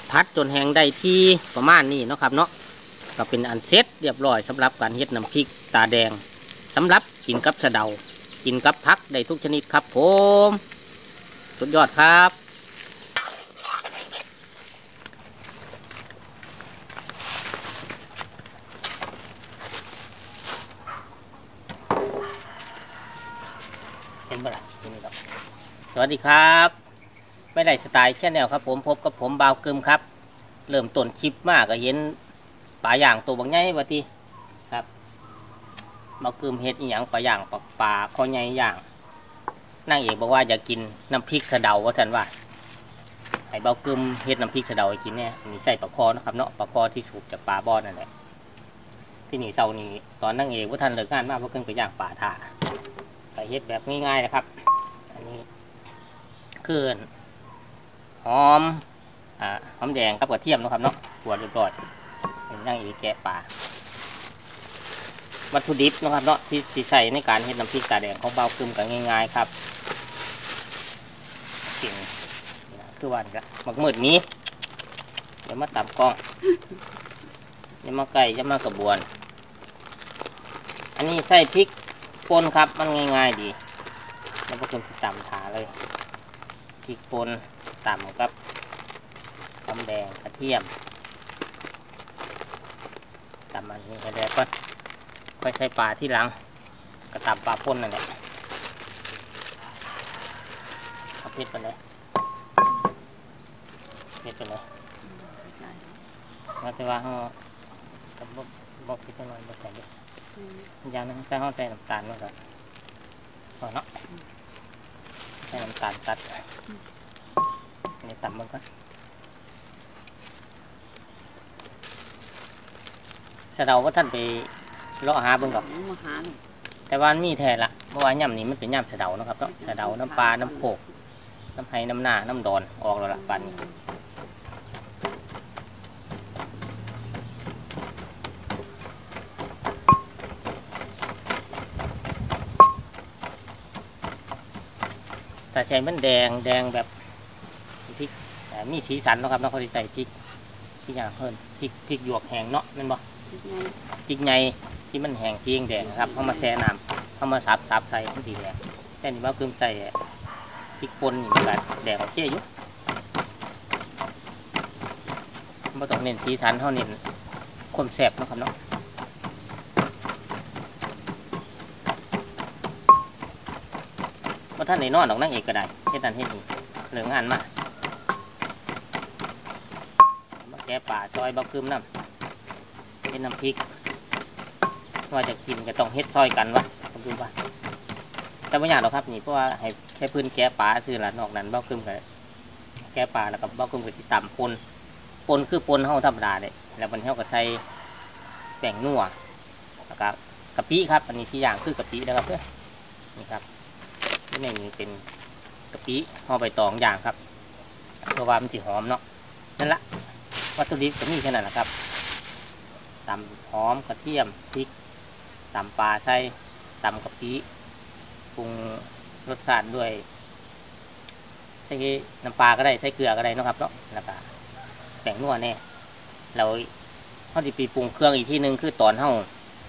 พัดจนแห้งได้ที่ประมาณนี้เนาะครับเนาะก็เป็นอันเสร็จเรียบร้อยสำหรับการเฮ็ดน้ำพริกตาแดงสำหรับกินกับสะเดากินกับผักได้ทุกชนิดครับผมสุดยอดครับเห็นบ่ล่ะนี่ครับสวัสดีครับไม่ได้สไตล์แชนแนลครับผมพบกับผมบ่าวกึมครับเริ่มต้นคลิปมากก็เห็นปลาย่างตัวบางใหญ่ว่าทีครับบ่าวกึมเฮ็ดอีหยังปลาย่างปลาคอใหญ่ย่างนางเอกบอกว่าอยากกินน้ำพริกสะเดาว่าท่านว่าไอ้บ่าวกึมเฮ็ดน้ำพริกสะเดาให้กินเนี่ยนี่ใส่ปลาคอนะครับเนาะปลาคอที่สูบจากปลาบ่อนั่นแหละที่นี่เช้านี้ตอนนางเอกว่าท่านเลิกงานมาบ่าวกึมก็ย่างปลาถ่าก็เฮ็ดแบบง่ายๆนะครับอันนี้คือหอมหอมแดงกับกระเทียมนะครับเนาะหัวเรียบร้อยนั่งอีกแกะปลาวัตถุดิบนะครับเนาะที่ใส่ในการเฮ็ดน้ำพริกตาแดงของเบากึมกันง่ายๆครับสิ่งคือวันก็หมักมืดนี้เดี๋ยวมาตับกล้องเดี๋ยวมาไก่จะมากระบวนอันนี้ใส่พริกป่นครับมันง่ายๆดีแล้วก็เป็นตำถาเลยพริกป่นตำกับหอมแดงกระเทียมตำมันนี่ก็ได้ก็ค่อยใส่ปลาที่หลังกระตำปลาป่นนั่นแหละเอาพริกไปเลยพริกไปเลยแล้วแต่ว่าเขาบอกพริกไปหน่อยบอกใส่ดิอย่างนึงใส่ห้องใส่น้ำตาลมันก็พอเนาะใส่น้ำตาลตัดนี่ตำมันก็สะเดาว่าท่านไปเลาะหาเบิ่งกับแต่ว่ามีแท้ละเมื่อวานย่ำนี้มันเป็นย่ำสะเดานะครับเนาะสะเดาน้ำปลาน้ำโขกน้ำไห้น้ำหน้าน้ำดอนออกแล้วล่ะปันนี้แต่ใส่มันแดงแบบพริกมีสีสันนะครับเนาะเขาใส่พริกอย่างเพิ่มพริกหยวกแห้งเนาะนั่นบ่พริกไงที่มันแห้งสีแดงครับเขามาแช่น้ำเขามาสับใส่ทั้งสีแดงแต่นี่ว่าเพิ่มใส่พริกป่นอย่างแบบแดงโอเคอยู่ไม่ต้องเน้นสีสันเขาเน้นความแซ่บนะครับเนาะว่าท่านไหนนอนออกนั่งเอกก็ได้เฮ็ดนั่นเฮ็ดนี่เหลืองานมาแกะป่าซอยบักคืมน้ำเฮ็ดน้ำพริกว่าจะกินก็ต้องเฮ็ดซอยกันวะผมดูว่าแต่ไม่ยากหรอกครับนี่เพราะว่าให้แค่พื้นแกะป่าซื้อละนอกนั้นบักคืมกับแกะป่าแล้วกับบักคืมกับสิต่ำปนคือปนเฮาธรรมดาเลยแล้วมันเฮาก็ใส่แป้งนัวแล้วก็กะปิครับอันนี้ที่อย่างคือกะปินะครับเพื่อนนี่ครับนี่นี่เป็นกะปิห่อใบตองอย่างครับเพราะว่ามันจะหอมเนาะนั่นละวัตถุดิบก็มีแค่นั้นแหละครับตำหอมกระเทียมพริกตำปลาใส่ตำกะปิปรุงรสชาติด้วยใส่น้ำปลาก็ได้ใส่เกลือก็ได้นะครับเนาะแล้วก็แป้งนัวเนี่ยเราเขาจะไปปรุงเครื่องอีกที่หนึ่งคือตอนเขา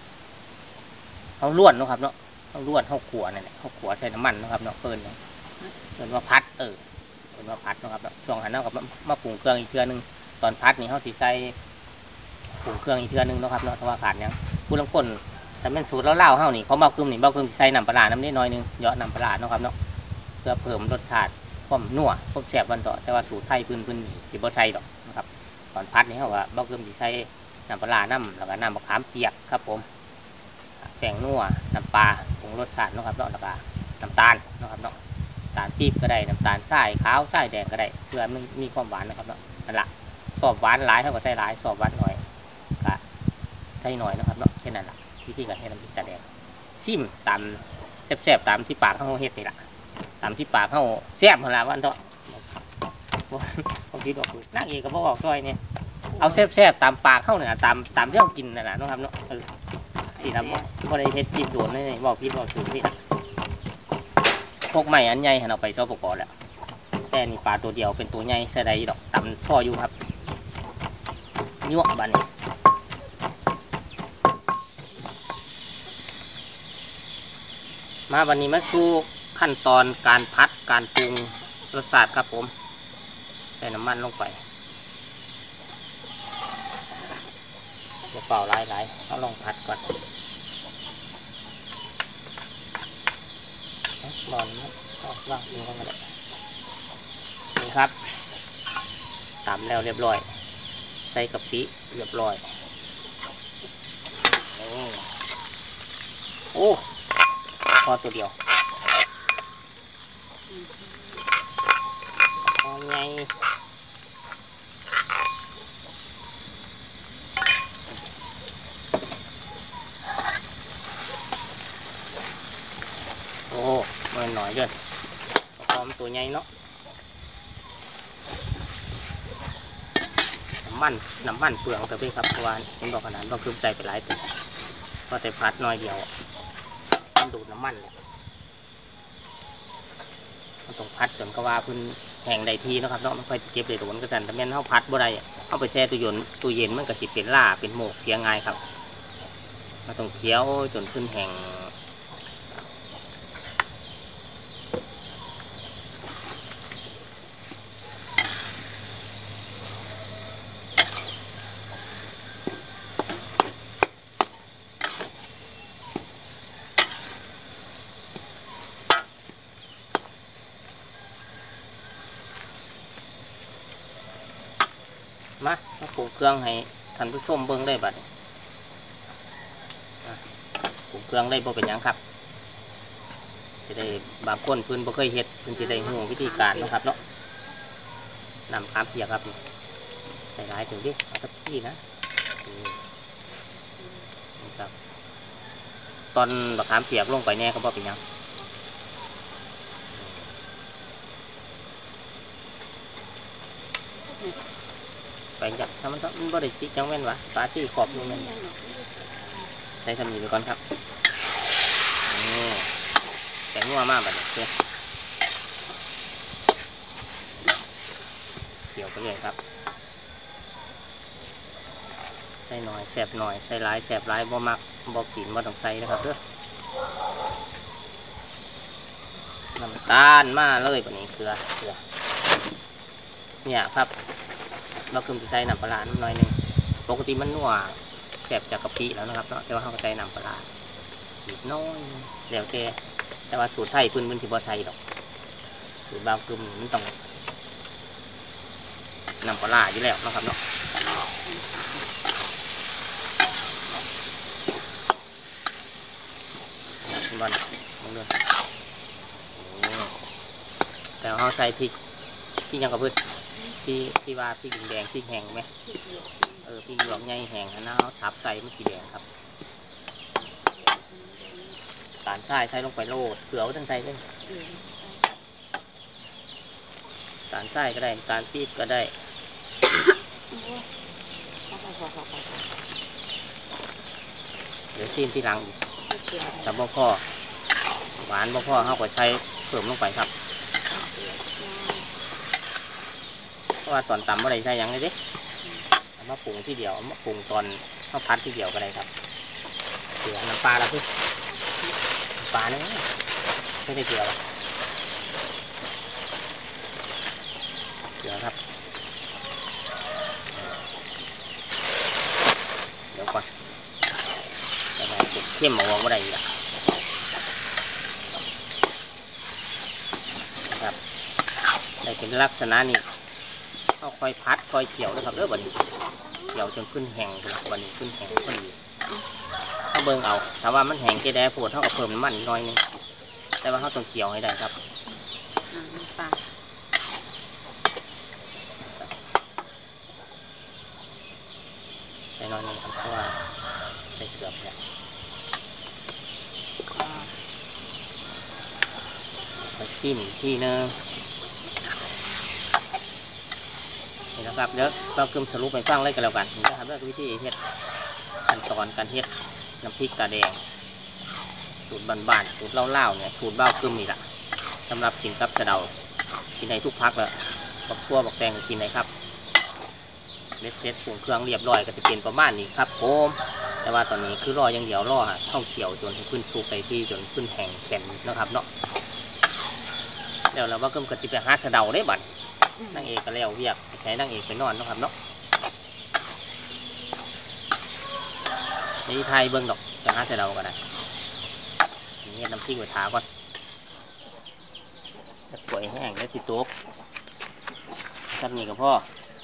ล้วนนะครับเนาะเขาล้วนเขาขัวนั่นแหละเขาขัวใส่น้ำมันนะครับเนาะเพิ่นว่าพัดเพิ่นว่าพัดนะครับช่วงหันเอากับมาปรุงเครื่องอีกเทื่อนึงตอนพัดนี่เขาสิใส่ปรุงเครื่องอีกเทื่อนึงนะครับเนาะเพราะว่าขาดยังผู้ลางคนแต่เป็นสูตรเล่าๆเฮานี่เขาเบาคึมใส่น้ำปลาน้ำนิดหน่อยนึงเยอะน้ำปลาเนาะครับเนาะเพื่อเพิ่มรสชาติความนัวความแซ่บวันต่อแต่ว่าสูตรไทยพื้นสิบ่ใส่ดอกนะครับตอนพัดนี่เขาว่าเบาคึมสิใส่น้ำปลาน้ำแล้วก็น้ำมะขามเปียกครับผมแป้งนัวน้ำปลาปรุงรสชาติเนาะครับเนาะแล้วก็น้ำตาลนะครับเนาะน้ำตาลปี๊บก็ได้น้ำตาลทรายขาวทรายแดงก็ได้เพื่อมันมีความหวานนะครับเนาะนั่นแหละสอบหวานหลายเท่ากับใส่หลายสอบหวานหน่อยก็ใส่หน่อยนะครับเนาะแค่นั้นแหละวิธีการให้น้ำพริกตาแดงซิมตามแซ่บๆตามที่ปากเขาเฮ็ดนี่แหละตามที่ปากเขาแซ่บมาแล้ววันเถอะบางทีบอกนักเอกก็บอกซอยเนี่ยเอาแซ่บๆตามปากเขาเนี่ยตามที่เรากินนั่นแหละนะครับเนาะสีน้ำก็ได้เฮ็ดชิมโดนเลยบอกพี่บอกสูตรนี่พวกใหม่อันใหญ่เราไปซอปกอแล้วแต่นี่ปลาตัวเดียวเป็นตัวใหญ่ใส่ได้ดอกตำพ่ออยู่ครับยั่วบานนี้มาวันนี้มาสู่ขั้นตอนการพัดการปรุงรสชาติครับผมใส่น้ำมันลงไปเดี๋ยวเป่าหลายๆเอาลองพัดก่อนบอลว่างนี่ก็มาเลยนี่ครับตำแล้วเรียบร้อยใส่กะปิเรียบร้อยโอ้พอตัวเดียวพอไงโอ้มันหน่อยเกินพอมตัวใหญ่เนาะน้ำมันเปลืองแต่เป็นครับเพราะว่าเห็นบอกขนาดว่าคือใส่ไปหลายตัวพอแต่พัดน้อยเดียวมันดูดน้ำมันเลยมันต้องพัดจนก็ว่าพื้นแห้งได้ทีนะครับเนาะมันค่อยจะเก็บได้โดนกระสันแต่แม่นเข้าพัดบ่ได้เข้าไปแช่ตู้เย็นมันก็จิเป็นล่าเป็นโหมกเสียง่ายครับมันต้องเคี้ยวจนขึ้นแห้งมาปรุงเครื่องให้ท่านผู้ชมเบิ่งได้บัดปรุงเครื่องได้บ่เป็นหยังครับจะได้บางคนเพิ่นบ่เคยเฮ็ดเพิ่นสิได้รู้วิธีการนะครับเนาะนำขามเปียกครับใส่หลายถึงดิเอาสักที่นะนี่ครับตอนบักขามเปียกลงไปแน่ก็บ่เป็นหยังไปจับถ้ามันบ่ได้จิกจังแม่นวะปลาที่ขอบอยู่แม่นใส่ทำอยู่ไปก่อนครับแต่งัวมากแบบนี้เกี่ยวไปเลยครับใส่หน่อยแสบหน่อยใส่หลายแสบหลายบ่มักบ่กินบ่ต้องใส่นะครับเด้อน้ำตาลมาเลยแบบนี้เกลือเนี่ยครับเราคือจะใส่น้ำปลาหน่อยนึงปกติมันนัวแสบจากกะปิแล้วนะครับเนาะแต่ว่าเขาก็ใส่น้ำปลาอีกน้อยเดี๋ยวแต่ว่าสูตรไทยพื้นสิบ่ใส่ดอกสูตรบางกลุ่มมันต้องน้ำปลาอยู่แล้วนะครับเนาะบอลมองดูแต่เขาใส่พริกที่ยังกับพืชที่ว่าพริกแดงพริกแห้งไหมพริกหยวกใหญ่แห้งนะเขาทับใส่มันสีแดงครับตาลทรายใส่ลงไปโรดเกลือทั้งใส่เลยตาลทรายก็ได้ตาลปี๊บก็ได้เดี๋ยวซีนที่หลังอีกแต่บ่พ่อหวานบ่พ่อเขาก็ใส่เพิ่มลงไปครับเพราะว่าตอนตำอะไรใส่ยังไงดิเอามาปรุงที่เดียวเอามาปรุงตอนข้าวพัดที่เดียวก็ได้ครับเกลือน้ำปลาแล้วพี่ปลาเนี่ยไม่ได้เกลือเกลือครับเดี๋ยวก่อนจะมาจุดเข้มมาวางอะไรอีกนะครับได้เป็นลักษณะนี้เอาค่อยพัดค่อยเกี่ยวนะครับเด้อวันนี้เกี่ยวจนขึ้นแห้งวันนี้ขึ้นแห้งพอดีถ้าเบิ่งเอาถ้าว่ามันแห้งแก่แดดปวดเท่ากับเพิ่มน้ำมันน้อยนึงแต่ว่าเขาต้องเกี่ยวให้ได้ครับใส่น้อยนึงครับเพราะว่าใส่เกลือเนี่ยซิมที่นึงนี่นะครับเดี๋ยวเรากึมสรุปไปฟังเลยกันแล้วกันนะครับเรื่องวิธีเฮ็ดขั้นตอนการเฮ็ดน้ำพริกตาแดงสูตรบ้านๆสูตรเล่าๆเนี่ยสูตรเบ้ากึมนี่แหละสำหรับกินกับกระเดากินในทุกพักเลยบักทั่วบักแตงกินไหนครับเด็ดเสร็จปรุงเครื่องเรียบร้อยก็จะเป็นประมาณนี้ครับผมแต่ว่าตอนนี้คือรออย่างเดียวรอเข้าเขียวจนขึ้นสุกไปที่จนขึ้นแห้งแข็งนะครับเนาะเดี๋ยวเราว่าก็จะไปหาสะเดาได้บัดนางเอกก็แล้วเรียกใช้นางเอกไปนอนนะครับเนาะนี่ไทยเบิ้งดอกจะหาสะเดาก็ได้นี่น้ำจิ้มไว้ทาก่อนจะสวยแห้งแล้วสิโต๊กทำนี่กับพ่อ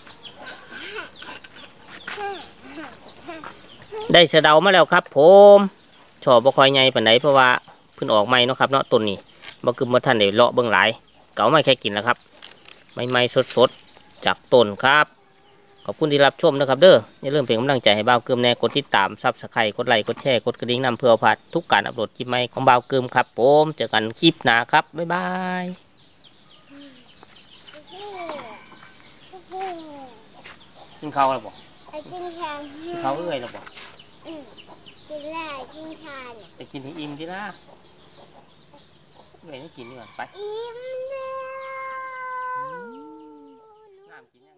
ได้สะเดามาแล้วครับผมชอบบ่คอยใหญ่ปานใดเพราะว่าเพิ่งออกใหม่เนาะครับเนาะต้นนี้บ่คือบ่ทันได้เลาะเบิ่งหลายเก๋าไม่แค่กินแล้วครับใหม่ๆสดๆจากต้นครับขอบคุณที่รับชมนะครับเด้ออย่าลืมเป็นกำลังใจให้บ่าวเกิมแน่กดติดตามSubscribeกดไลค์กดแชร์กดกระดิ่งนำเพื่อพลาดทุกการอัปโหลดคลิปใหม่ของบ่าวเกิมครับผมเจอกันคลิปหน้าครับบ๊ายบายกินข้าวแล้วบ่กินชากินข้าวเอ้ยแล้วบ่กินได้กินชาไปกินให้อิ่มดินะเอ้ยไม่กินดีกว่าไปอิ่มแล้วน้ำกินยัง